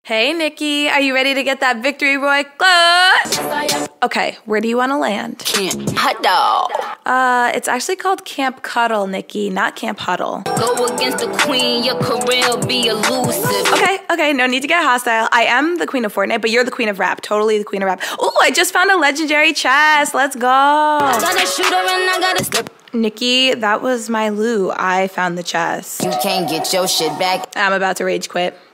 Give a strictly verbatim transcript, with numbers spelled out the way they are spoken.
Hey, Nicki, are you ready to get that victory Roy close? Okay, where do you want to land? Camp Huddle. Uh, it's actually called Camp Cuddle, Nicki, not Camp Huddle. Go against the queen, your career will be elusive. Okay, okay, no need to get hostile. I am the queen of Fortnite, but you're the queen of rap. Totally the queen of rap. Ooh, I just found a legendary chest. Let's go. I got a shooter and I got a slip. Nicki, that was my loo. I found the chest. You can't get your shit back. I'm about to rage quit.